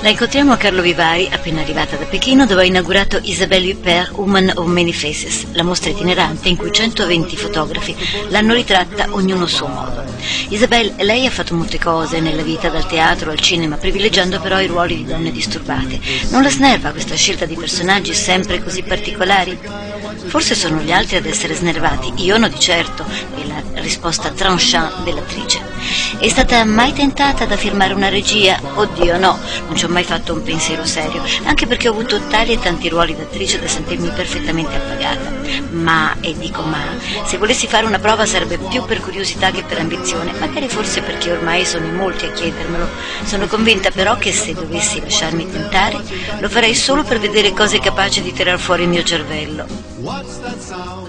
La incontriamo a Carlo Vivari, appena arrivata da Pechino, dove ha inaugurato Isabelle Huppert, Woman of Many Faces, la mostra itinerante in cui 120 fotografi l'hanno ritratta ognuno a suo modo. Isabelle, lei ha fatto molte cose nella vita, dal teatro al cinema, privilegiando però i ruoli di donne disturbate. Non la snerva questa scelta di personaggi sempre così particolari? Forse sono gli altri ad essere snervati, io no di certo, è la risposta tranchant dell'attrice. È stata mai tentata da firmare una regia? Oddio no, non ci ho mai fatto un pensiero serio, anche perché ho avuto tali e tanti ruoli d'attrice da sentirmi perfettamente appagata. Ma, e dico ma, se volessi fare una prova sarebbe più per curiosità che per ambizione, magari forse perché ormai sono in molti a chiedermelo. Sono convinta però che se dovessi lasciarmi tentare, lo farei solo per vedere cosa è capace di tirar fuori il mio cervello.